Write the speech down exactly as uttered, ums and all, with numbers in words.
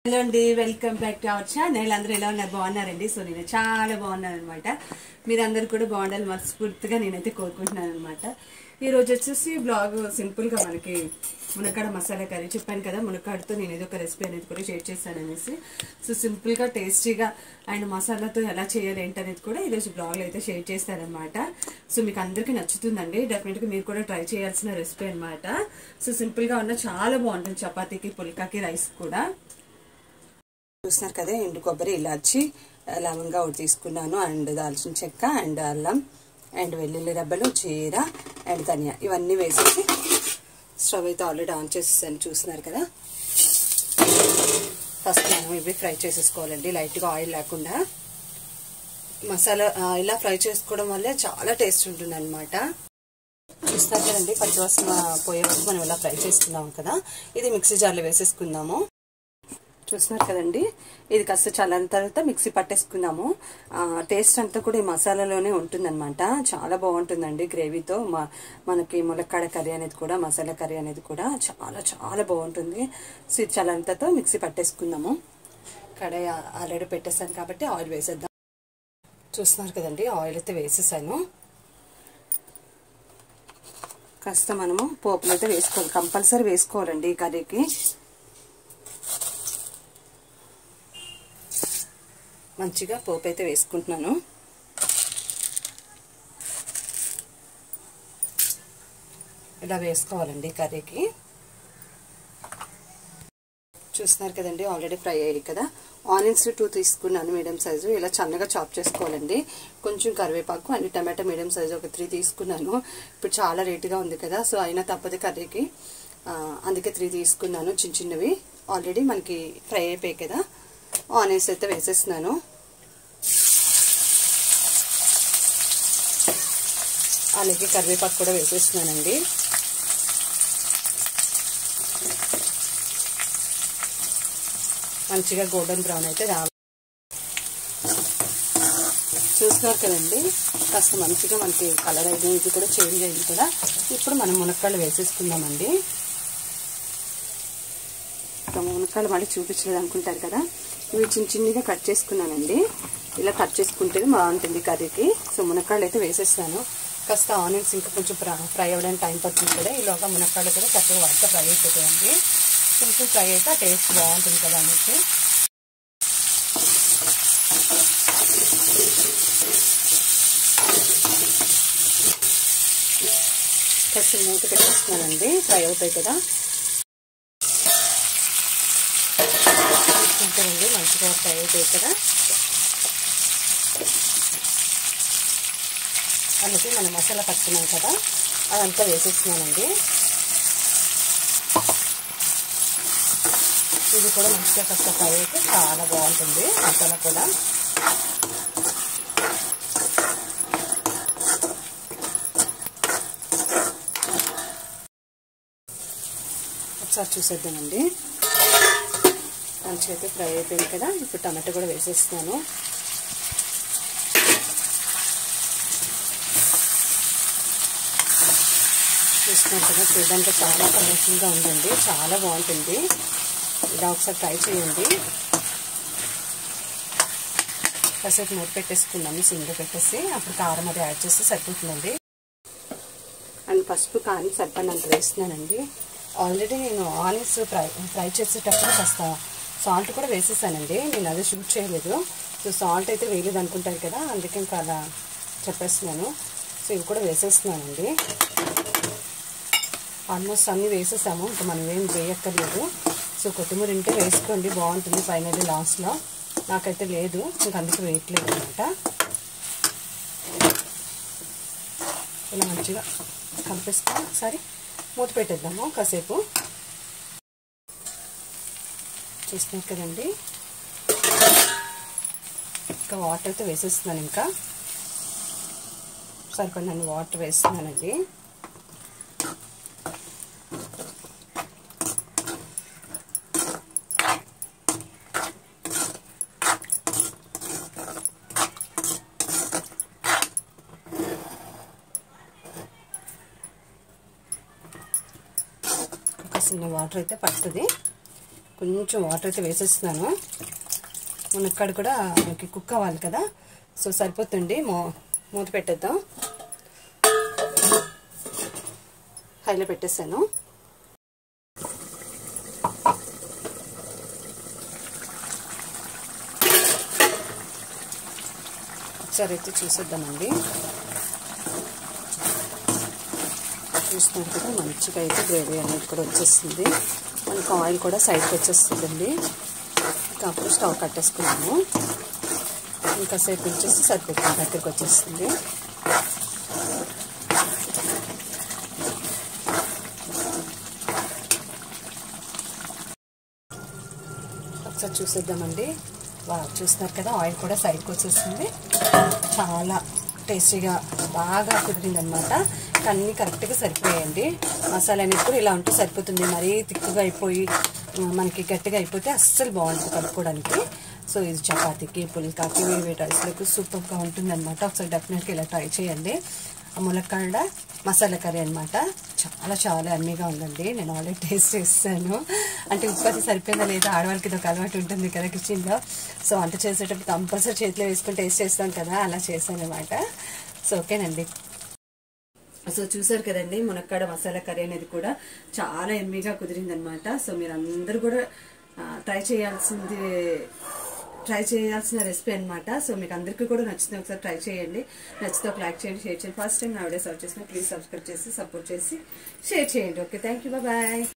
Hello అండి, welcome back to our channel. అందరూ ఎలా ఉన్నారు? బాగున్నారండి. సో నేను చాలా బాగున్నాను అనమాట. మీరందరూ కూడా బాగుండాలి మనస్ఫూర్తిగా నేనైతే కోరుకుంటున్నాను అనమాట. ఈరోజు వచ్చేసి బ్లాగ్ సింపుల్గా మనకి మునక్కాడ మసాలా కర్రీ చెప్పాను కదా, మునక్కాడతో నేను ఏదో ఒక రెసిపీ అనేది కూడా షేర్ చేస్తాను అనేసి. సో సింపుల్గా టేస్టీగా అండ్ మసాలాతో ఎలా చేయాలి ఏంటనేది కూడా ఈరోజు బ్లాగ్లో అయితే షేర్ చేస్తానమాట. సో మీకు అందరికీ నచ్చుతుందండి, డెఫినెట్గా మీరు కూడా ట్రై చేయాల్సిన రెసిపీ అనమాట. సో సింపుల్గా ఉన్న చాలా బాగుంటుంది చపాతీకి, పుల్కాకి, రైస్ కూడా. చూస్తున్నారు కదా, ఎండు కొబ్బరి, ఇలాచి, లవంగా ఒకటి తీసుకున్నాను, అండ్ దాల్చిన చెక్క, అండ్ అల్లం, అండ్ వెల్లుల్లి రెబ్బలు, జీర, అండ్ ధనియా ఇవన్నీ వేసేసి స్టవ్ అయితే ఆల్రెడీ ఆన్ చేసేసాను. చూస్తున్నారు కదా, ఫస్ట్ మనం ఇవి ఫ్రై చేసేసుకోవాలండి లైట్గా, ఆయిల్ లేకుండా. మసాలా ఇలా ఫ్రై చేసుకోవడం వల్లే చాలా టేస్ట్ ఉంటుంది అనమాట. చూస్తారు కదండి, పచ్చివాసన పోయే వరకు మనం ఇలా ఫ్రై చేసుకున్నాం కదా. ఇది మిక్సీ జార్లో వేసేసుకుందాము. చూస్తున్నారు కదండి, ఇది కాస్త చల్లని తర్వాత మిక్సీ పట్టేసుకున్నాము. టేస్ట్ అంతా కూడా ఈ మసాలాలోనే ఉంటుందన్నమాట. చాలా బాగుంటుందండి గ్రేవీతో. మనకి ములక్కాడ కర్రీ అనేది కూడా, మసాలా కర్రీ అనేది కూడా చాలా చాలా బాగుంటుంది. సో ఇది చల్లంతతో మిక్సీ పట్టేసుకుందాము. కడాయి ఆల్రెడీ పెట్టేసాను కాబట్టి ఆయిల్ వేసేద్దాం. చూస్తున్నారు కదండి, ఆయిల్ అయితే వేసేసాను. కాస్త మనము పోపులు అయితే వేసుకోవాలి, కంపల్సరీ వేసుకోవాలండి ఈ కర్రీకి. మంచిగా పోపు అయితే వేసుకుంటున్నాను. ఇలా వేసుకోవాలండి కర్రీకి. చూస్తున్నారు కదండి, ఆల్రెడీ ఫ్రై అయ్యాయి కదా. ఆనియన్స్ టూ తీసుకున్నాను మీడియం సైజు, ఇలా చన్నగా చాప్ చేసుకోవాలండి. కొంచెం కరివేపాకు అండ్ టమాటా మీడియం సైజు ఒక త్రీ తీసుకున్నాను. ఇప్పుడు చాలా రేటుగా ఉంది కదా, సో అయినా తప్పదు కర్రీకి, అందుకే త్రీ తీసుకున్నాను చిన్న చిన్నవి. ఆల్రెడీ మనకి ఫ్రై అయిపోయాయి కదా. ఆనియన్స్ అయితే వేసేస్తున్నాను. అలాగే కరివేపాకు కూడా వేసేస్తున్నానండి. మంచిగా గోల్డెన్ బ్రౌన్ అయితే రావాలి. చూస్తున్నారు కదండి, కాస్త మంచిగా మనకి కలర్ అయితే ఇది కూడా చేంజ్ అయింది కదా. ఇప్పుడు మనం మునక్కాడలు వేసేసుకుందామండి. మునక్కాడలు మళ్ళీ చూపించలేదు అనుకుంటారు కదా, ఇవి చిన్న చిన్నగా కట్ చేసుకున్నానండి. ఇలా కట్ చేసుకుంటేనే బాగుంటుంది కర్రీకి. సో మునక్కాడలు అయితే వేసేస్తాను. కాస్త ఆనియన్స్ ఇంకా కొంచెం ఫ్రై అవ్వడానికి టైం పడుతుంది కదా, ఈలోగా మునక్కాడలు కూడా చక్కగా వాటితో ఫ్రై అయిపోతాయండి. కొంచెం ఫ్రై అయితే ఆ టేస్ట్ బాగుంటుంది కదా అనేసి. కాస్త మూత పెట్టేస్తున్నానండి, ఫ్రై అవుతాయి కదా. చూసుకుంటారండి, మంచిగా ఫ్రై అవుతాయి కదా. అందుకే మనం మసాలా పట్టుకున్నాం కదా, అదంతా వేసేస్తున్నానండి. ఇది కూడా మంచిగా కాస్త ఫ్రై అయితే చాలా బాగుంటుంది మసాలా కూడా. ఒకసారి చూసేద్దామండి. మంచిగా అయితే ఫ్రై అయిపోయింది కదా. ఇప్పుడు టమాటో కూడా వేసేస్తున్నాను. చూస్తున్నారు కదా, చూడడానికి చాలా కలర్ఫుల్గా ఉందండి, చాలా బాగుంటుంది. ఇలా ఒకసారి ట్రై చేయండి. కాసేపు మూత పెట్టేసుకున్నాము సిమ్లో పెట్టేసి, అప్పుడు కారం అది యాడ్ చేస్తే సరిపోతుందండి. అండ్ పసుపు కారం సరిపడినంత వేస్తున్నానండి. ఆల్రెడీ నేను ఆనియన్స్ ఫ్రై ఫ్రై చేసేటప్పుడు కాస్త సాల్ట్ కూడా వేసేసానండి. నేను అదే షూట్ చేయలేదు. సో సాల్ట్ అయితే వేయలేదు అనుకుంటారు కదా, అందుకే ఇంకా అలా చెప్పేస్తున్నాను. సో ఇవి కూడా వేసేస్తున్నానండి. ఆల్మోస్ట్ అన్నీ వేసేసాము, ఇంకా మనం ఏం వేయక్కర్లేదు. సో కొత్తిమీర ఉంటే వేసుకోండి, బాగుంటుంది ఫైనల్లీ లాస్ట్లో. నాకైతే లేదు, ఇంకా అందుకే వేయట్లేదు అనమాట. ఇలా మంచిగా కలిపేసుకొని ఒకసారి మూత పెట్టేద్దాము కాసేపు. చూస్తున్నారు కదండి, ఇంకా వాటర్ అయితే వేసేస్తున్నాను. ఇంకా సరిపడినన్ని వాటర్ వేస్తున్నానండి. చిన్న వాటర్ అయితే పడుతుంది. కొంచెం వాటర్ అయితే వేసేస్తున్నాను. మునక్కాడ కూడా మనకి కుక్ అవ్వాలి కదా, సో సరిపోతుంది. మూ మూత పెట్టేద్దాం. హైలో పెట్టేసాను. ఒకసారి అయితే చూసేద్దామండి. చూస్తున్నారు కదా, మంచిగా అయితే గ్రేవీ అనేది కూడా వచ్చేస్తుంది. మనకు ఆయిల్ కూడా సైడ్కి వచ్చేస్తుందండి. ఇంకా అప్పుడు స్టవ్ కట్టేసుకున్నాము. ఇంకా సేపు ఉంచేసి సరిపోతుంది, దగ్గరికి వచ్చేస్తుంది. ఒకసారి చూసేద్దామండి. వా చూస్తున్నారు కదా, ఆయిల్ కూడా సైడ్కి వచ్చేస్తుంది. చాలా టేస్టీగా బాగా కుదిరింది అనమాట. అన్నీ కరెక్ట్గా సరిపోయాయండి. మసాలా అనేది కూడా ఇలా ఉంటే సరిపోతుంది. మరీ తిక్కుగా అయిపోయి మనకి గట్టిగా అయిపోతే అస్సలు బాగుంటుంది కలుపుకోవడానికి. సో ఇది చపాతీకి, పుల్కాకి, వేడి రైస్లకు సూపర్గా ఉంటుంది అనమాట. ఒకసారి డెఫినెట్గా ఇలా ట్రై చేయండి. ములక్కాడ మసాలా కర్రీ అనమాట. చాలా చాలా అమ్మీగా ఉందండి. నేను ఆల్రెడీ టేస్ట్ చేస్తాను. అంటే ఉత్పత్తి సరిపోయిందా లేదా, ఆడవాళ్ళకి ఇది ఒక అలవాటు ఉంటుంది కదా కిచెన్లో. సో వంట చేసేటప్పుడు కంపల్సరీ చేతిలో వేసుకొని టేస్ట్ చేస్తాం కదా, అలా చేశాను అనమాట. సో ఓకేనండి. సో చూసారు కదండి, మునక్కాడ మసాలా కర్రీ అనేది కూడా చాలా ఎమ్మీగా కుదిరిందనమాట. సో మీరు అందరూ కూడా ట్రై చేయాల్సింది ట్రై చేయాల్సిన రెసిపీ అనమాట. సో మీకు అందరికీ కూడా నచ్చింది, ఒకసారి ట్రై చేయండి. నచ్చితే ఒక లైక్ చేయండి, షేర్ చేయండి. ఫస్ట్ టైం నా వీడియో సర్చ్ చేసిన ప్లీజ్ సబ్స్క్రైబ్ చేసి సపోర్ట్ చేసి షేర్ చేయండి. Okay, thank you, bye.